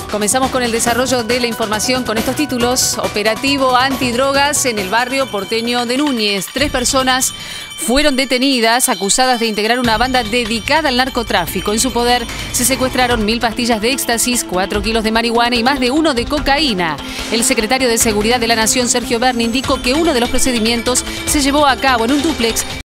Comenzamos con el desarrollo de la información con estos títulos. Operativo antidrogas en el barrio porteño de Núñez. 3 personas fueron detenidas acusadas de integrar una banda dedicada al narcotráfico. En su poder se secuestraron 1000 pastillas de éxtasis, 4 kilos de marihuana y más de 1 de cocaína. El secretario de Seguridad de la Nación, Sergio Berni, indicó que uno de los procedimientos se llevó a cabo en un dúplex